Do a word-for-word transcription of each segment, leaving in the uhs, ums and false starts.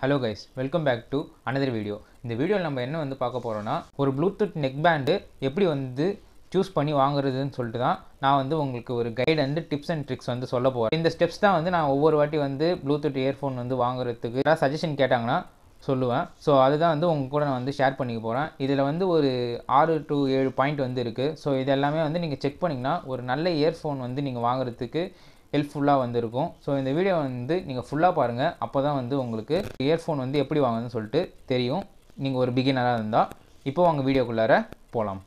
Hello guys, welcome back to another video. இந்த வீடியோல நம்ம என்ன வந்து பார்க்க போறோம்னா ஒரு Bluetooth neck band எப்படி வந்து choose பண்ணி வாங்குறதுன்னு சொல்லிட்டு தான் நான் வந்து உங்களுக்கு ஒரு guide and tips and tricks வந்து சொல்ல போறேன். இந்த ஸ்டெப்ஸ் தான் வந்து நான் ஒவ்வொரு வாட்டி வந்து Bluetooth earphone வந்து வாங்குறதுக்கு ஏதாவது சஜஷன் கேட்டாங்கன்னா சொல்லுவேன். சோ அதுதான் வந்து உங்க கூட நான் வந்து ஷேர் பண்ணிக்க போறேன். இதுல வந்து ஒரு ஆறு to ஏழு பாயிண்ட் வந்து இருக்கு. சோ இதெல்லாம் வந்து நீங்க செக் பண்ணீங்கனா ஒரு நல்ல earphone வந்து நீங்க வாங்குறதுக்கு helpful ஆ வந்திருக்கும். சோ இந்த வீடியோ வந்து நீங்க ஃபுல்லா பாருங்க. அப்பதான் வந்து உங்களுக்கு earphone வந்து எப்படி வாங்குறதுன்னு சொல்லிட்டு தெரியும். நீங்க ஒரு பிகினரா இருந்தா இப்போ வாங்க வீடியோக்குள்ளார போலாம்.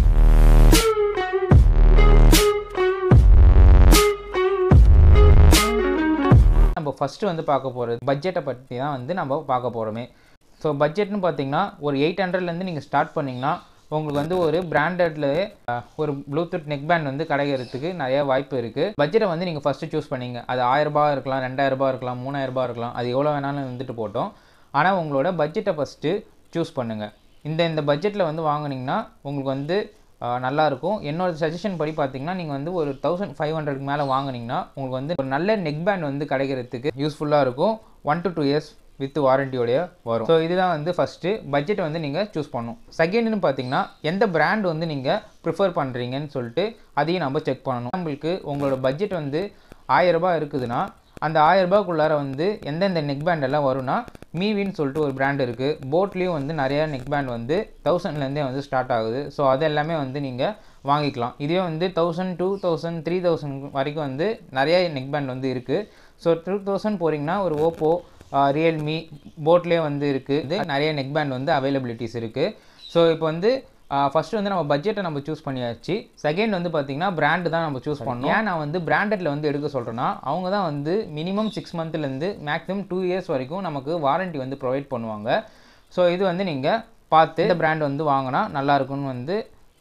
நம்ம ஃபர்ஸ்ட் வந்து பார்க்க போறது பட்ஜெட்டை பத்தி தான் வந்து நம்ம பார்க்க போறோமே. சோ பட்ஜெட்னு பாத்தீங்கன்னா ஒரு எட்டு நூறு ல இருந்து நீங்க ஸ்டார்ட் பண்ணீங்கனா உங்களுக்கு வந்து ஒரு பிராண்டட்ல ஒரு Bluetooth neck band வந்து கிடைக்கிறதுக்கு நிறைய வாய்ப்பு இருக்கு. பட்ஜெட்டை வந்து நீங்க ஃபர்ஸ்ட் चूஸ் பண்ணீங்க. அது ஆயிரம் ரூபாய் இருக்கலாம், ரெண்டாயிரம் ரூபாய் இருக்கலாம், மூவாயிரம் ரூபாய் இருக்கலாம். அது எவ்வளவு வேணாலும் வந்துட்டு போட்டோம். ஆனா உங்களோட பட்ஜெட்டை ஃபர்ஸ்ட் चूஸ் பண்ணுங்க. இந்த இந்த பட்ஜெட்ல வந்து வாங்குனீங்கனா உங்களுக்கு வந்து நல்லா இருக்கும். என்னோட சஜஷன் படி பாத்தீங்கன்னா நீங்க வந்து ஒரு பதினைந்து க்கு மேல வாங்குனீங்கனா உங்களுக்கு வந்து ஒரு நல்ல neck band வந்து கிடைக்கிறதுக்கு யூஸ்ஃபுல்லா இருக்கும். one to two years with warranty ஓட வரும். சோ இதுதான் வந்து ஃபர்ஸ்ட் பட்ஜெட் வந்து நீங்க चूஸ் பண்ணனும். செகண்ட்னு பாத்தீங்கன்னா எந்த பிராண்ட் வந்து நீங்க பிரெஃபர் பண்றீங்கன்னு சொல்லிட்டு அதையும் நம்ம செக் பண்ணனும். உங்களுக்கு உங்களோட பட்ஜெட் வந்து ஆயிரம் ரூபாய் இருக்குதுனா அந்த ஆயிரம் ரூபாய்க்குள்ளார வந்து எந்தெந்த neck band எல்லாம் வரும்னா மீவின்னு சொல்லிட்டு ஒரு பிராண்ட் இருக்கு. போட்லயும் வந்து நிறைய neck band வந்து ஆயிரம் ல இருந்தே வந்து ஸ்டார்ட் ஆகுது. சோ அதெல்லாம் வந்து நீங்க வாங்கிக்கலாம். இதே வந்து ஆயிரம், இரண்டாயிரம், மூவாயிரம் வரைக்கும் வந்து நிறைய neck band வந்து இருக்கு. சோ இரண்டாயிரம் போறீங்கனா ஒரு Oppo, Realme, போட்லயே வந்து இருக்கு. இது நிறைய neck band வந்து அவைலபிலிட்டிஸ் இருக்கு. சோ இப்போ வந்து ஃபர்ஸ்ட் வந்து நம்ம பட்ஜெட்டை நம்ம चूஸ் பண்ணியாச்சு. செகண்ட் வந்து பாத்தீங்கன்னா பிராண்ட் தான் நம்ம चूஸ் பண்ணனும். ஏன் நான் வந்து பிராண்டட்ல வந்து எடுக்க சொல்றேன்னா அவங்க தான் வந்து மினிமம் ஆறு மந்த்ல இருந்து மேக்ஸिमम two இயர்ஸ் வரைக்கும் நமக்கு வாரண்டி வந்து ப்ரொவைட் பண்ணுவாங்க. சோ இது வந்து நீங்க பார்த்து இந்த பிராண்ட் வந்து வாங்குனா நல்லா இருக்கும்னு வந்து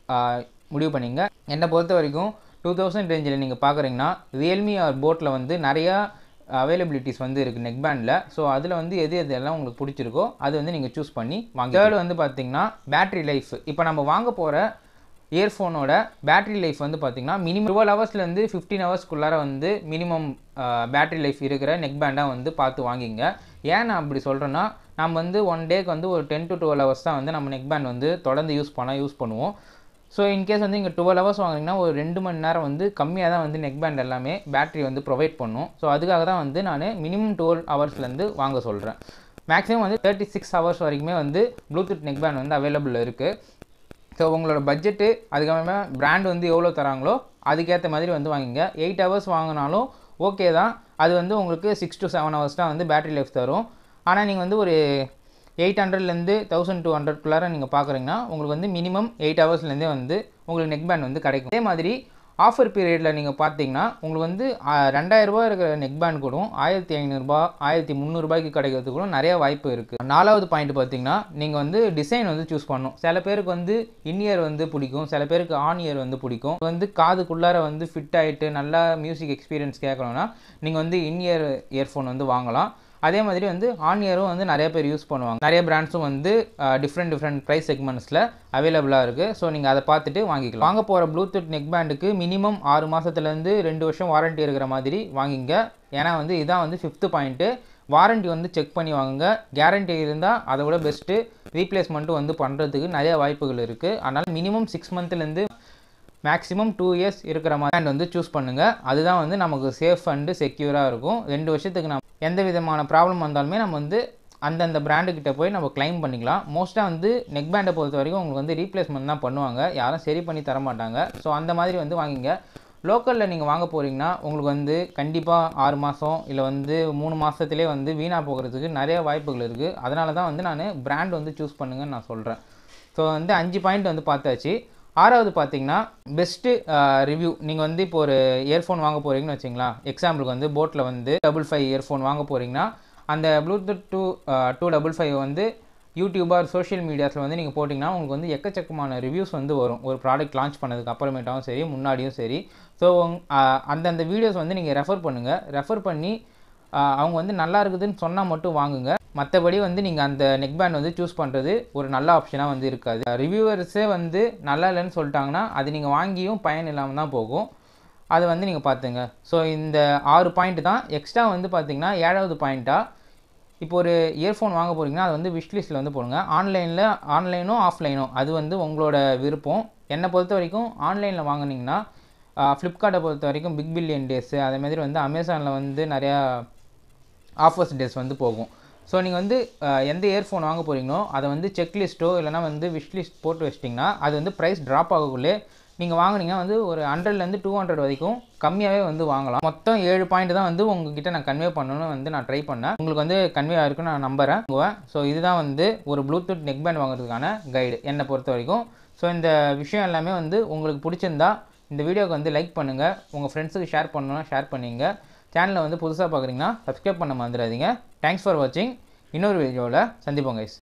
முடிவு பண்ணீங்க. என்ன பொறுத்த வரைக்கும் இரண்டாயிரம் ரேஞ்சில நீங்க பாக்குறீங்கன்னா Realme or போட்ல வந்து நிறைய அவைலபிலிட்டிஸ் வந்து இருக்கு neck bandல. சோ அதுல வந்து எது எதெல்லாம் உங்களுக்கு பிடிச்சிருக்கோ அது வந்து நீங்க चूஸ் பண்ணி வாங்க. தேர்ட் வந்து பாத்தீங்கன்னா பேட்டரி லைஃப். இப்போ நம்ம வாங்க போற இயர்ஃபோனோட பேட்டரி லைஃப் வந்து பாத்தீங்கன்னா மினிமம் twelve ஹவர்ஸ்ல இருந்து fifteen ஹவர்ஸ் குள்ளார வந்து மினிமம் பேட்டரி லைஃப் இருக்கிற neck band-ஆ வந்து பார்த்து வாங்குங்க. ஏன் நான் அப்படி சொல்றேன்னா நம்ம வந்து ஒன் டேக்கு வந்து ஒரு ten to twelve ஹவர்ஸ் தான் வந்து நம்ம neck band வந்து தொடர்ந்து யூஸ் பண்ணா யூஸ் பண்ணுவோம். சோ இன் கேஸ் வந்து நீங்க twelve ஹவர்ஸ் வாங்குனீங்கன்னா ஒரு ரெண்டு மணி நேரம் வந்து கம்மியா தான் வந்து neck band எல்லாமே பேட்டரி வந்து ப்ரொவைட் பண்ணும். சோ அதுக்காக தான் வந்து நான் மினிமம் twelve ஹவர்ஸ்ல இருந்து வாங்க சொல்றேன். மேக்ஸिमम வந்து thirty-six ஹவர்ஸ் வரைக்குமே வந்து Bluetooth neck band வந்து அவேலபிள் இருக்கு. சோ உங்களோட பட்ஜெட் அதுக்கப்புறமா பிராண்ட் வந்து எவ்வளவு தராங்களோ அதுக்கு ஏத்த மாதிரி வந்து வாங்குங்க. eight ஹவர்ஸ் வாங்குனாலும் ஓகே தான். அது வந்து உங்களுக்கு six to seven ஹவர்ஸ் தான் வந்து பேட்டரி லைஃப் தரும். ஆனா நீங்க வந்து ஒரு eight hundred ல இருந்து twelve hundred குள்ளார நீங்க பாக்குறீங்கன்னா உங்களுக்கு வந்து மினிமம் eight ஹவர்ஸ்ல இருந்தே வந்து உங்களுக்கு neck band வந்து கிடைக்கும். அதே மாதிரி ஆஃபர் பீரியட்ல நீங்க பாத்தீங்கன்னா உங்களுக்கு வந்து ரெண்டாயிரம் ரூபாய் இருக்கிற neck band கூட ஆயிரத்து ஐநூறு ரூபாய், ஆயிரத்து முந்நூறு ரூபாய்க்கு கிடைக்கிறதுக்கு கூட நிறைய வாய்ப்பு இருக்கு. நாலாவது பாயிண்ட் பாத்தீங்கன்னா நீங்க வந்து டிசைன் வந்து चूஸ் பண்ணனும். சில பேருக்கு வந்து இன் இயர் வந்து பிடிக்கும், சில பேருக்கு ஆன் இயர் வந்து பிடிக்கும். வந்து காதுக்குள்ளார வந்து ஃபிட் ஆயிட்டு நல்ல மியூசிக் எக்ஸ்பீரியன்ஸ் கேட்கணும்னா நீங்க வந்து இன் இயர் இயர்ஃபோன் வந்து வாங்கலாம். அதே மாதிரி வந்து ஆன் இயரும் வந்து நிறைய பேர் யூஸ் பண்ணுவாங்க. நிறைய பிராண்ட்ஸும் வந்து டிஃப்ரெண்ட் டிஃப்ரெண்ட் பிரைஸ் செக்மெண்ட்ஸ்ல அவைலபிளா இருக்கு. சோ நீங்க அதை பார்த்துட்டு வாங்கிக்கலாம். வாங்க போற Bluetooth neck bandக்கு மினிமம் ஆறு மாசத்துல இருந்து ரெண்டு வருஷம் வாரண்டி இருக்கிற மாதிரி வாங்குங்க. ஏன்னா வந்து இதான் வந்து ஃபிஃப்த் பாயிண்ட். வாரண்டி வந்து செக் பண்ணி வாங்குங்க. கேரண்டி இருந்தா அதை விட பெஸ்ட். ரீப்ளேஸ்மெண்ட் வந்து பண்றதுக்கு நிறைய வாய்ப்புகள் இருக்கு. அதனால மினிமம் சிக்ஸ் மந்த்ல இருந்து மேக்ஸिमम two இயர்ஸ் இருக்கிற மாதிரி வந்து चूஸ் பண்ணுங்க. அதுதான் வந்து நமக்கு சேஃப் அண்ட் செக்யூரா இருக்கும். ரெண்டு வருஷத்துக்கு நம்ம எந்த விதமான ப்ராப்ளம் வந்தாலுமே நம்ம வந்து அந்தந்த பிராண்டு கிட்ட போய் நம்ம கிளைம் பண்ணிக்கலாம். மோஸ்டா வந்து neck band பொறுத்த வரைக்கும் உங்களுக்கு வந்து ரீப்ளேஸ்மென்ட் தான் பண்ணுவாங்க. யாரும் சரி பண்ணி தர மாட்டாங்க. சோ அந்த மாதிரி வந்து வாங்குங்க. லோக்கல்ல நீங்க வாங்க போறீங்கன்னா உங்களுக்கு வந்து கண்டிப்பா ஆறு மாசம் இல்ல வந்து மூணு மாசத்திலே வந்து வீணா போகிறதுக்கு நிறைய வாய்ப்புகள் இருக்கு. அதனால தான் வந்து நான் பிராண்ட் வந்து चूஸ் பண்ணுங்கன்னு நான் சொல்றேன். சோ வந்து அஞ்சு பாயிண்ட் வந்து பார்த்தாச்சு. ஆறாவது பாத்தீங்கன்னா பெஸ்ட் ரிவ்யூ. நீங்க வந்து இப்போ ஒரு இயர்ஃபோன் வாங்க போறீங்கன்னு வெச்சீங்களா, எக்ஸாம்பிளுக்கு வந்து போட்ல வந்து five five இயர்ஃபோன் வாங்க போறீங்கன்னா அந்த Bluetooth two five five வந்து யூடியூப் ஆர் சோஷியல் மீடியாஸ்ல வந்து நீங்க போடிங்கன்னா உங்களுக்கு வந்து எக்கச்சக்கமான ரிவ்யூஸ் வந்து வரும். ஒரு ப்ராடக்ட் லான்ச் பண்ணதுக்கு அப்புறமேட்டாவும் சரி முன்னாடியும் சரி. சோ அந்த அந்த வீடியோஸ் வந்து நீங்க ரெஃபர் பண்ணுங்க. ரெஃபர் பண்ணி அவங்க வந்து நல்லா இருக்குதுன்னு சொன்னா மட்டும் வாங்குங்க. மத்தபடி வந்து நீங்க அந்த neck band வந்து चूஸ் பண்றது ஒரு நல்ல ஆப்ஷனா வந்து இருக்காது. ரிவ்யூவர்ஸே வந்து நல்லா இல்லன்னு சொல்லிட்டாங்கன்னா அது நீங்க வாங்கியும் பயன் இல்லாம தான் போகும். அது வந்து நீங்க பாத்துங்க. சோ இந்த ஆறு பாயிண்ட் தான். எக்ஸ்ட்ரா வந்து பாத்தீங்கன்னா ஏழாவது பாயிண்டா இப்போ ஒரு இயர்ஃபோன் வாங்க போகிறீங்கன்னா அது வந்து விஷ் லிஸ்ட்டில் வந்து போடுங்க. ஆன்லைனில் ஆன்லைனோ ஆஃப்லைனோ அது வந்து உங்களோட விருப்பம். என்னை பொறுத்த வரைக்கும் ஆன்லைனில் வாங்குனீங்கன்னா ஃப்ளிப்கார்ட்டை பொறுத்த வரைக்கும் பிக் பில்லியன் டேஸு அதே மாதிரி வந்து அமேசானில் வந்து நிறையா ஆஃபர்ஸ் டேஸ் வந்து போகும். ஸோ நீங்கள் வந்து எந்த இயர்ஃபோன் வாங்க போகிறீங்களோ அதை வந்து செக்லிஸ்ட்டோ இல்லைனா வந்து விஷ் லிஸ்ட் போட்டு வச்சிட்டிங்கன்னா அது வந்து ப்ரைஸ் ட்ராப் ஆகக்குள்ளே நீங்கள் வாங்கினீங்கன்னா வந்து ஒரு ஹண்ட்ரட்லேருந்து டூ ஹண்ட்ரட் வரைக்கும் கம்மியாகவே வந்து வாங்கலாம். மொத்தம் ஏழு பாயிண்ட் தான் வந்து உங்ககிட்ட நான் கன்வே பண்ணணும்னு வந்து நான் ட்ரை பண்ணேன். உங்களுக்கு வந்து கன்வே ஆகிருக்குன்னு நான் நம்புகிறேன். ஸோ இதுதான் வந்து ஒரு ப்ளூடூத் நெக் பேண்ட் வாங்குறதுக்கான கைடு என்னை பொறுத்த வரைக்கும். ஸோ இந்த விஷயம் எல்லாமே வந்து உங்களுக்கு பிடிச்சிருந்தா இந்த வீடியோக்கு வந்து லைக் பண்ணுங்கள். உங்கள் ஃப்ரெண்ட்ஸுக்கு ஷேர் பண்ணணும்னா ஷேர் பண்ணிங்க. சேனலை வந்து புதுசாக பார்க்குறீங்கன்னா சப்ஸ்கிரைப் பண்ண மறந்துடாதீங்க. தேங்க்ஸ் ஃபார் வாட்சிங். இன்னொரு வீடியோவில் சந்திப்போம் கைஸ்.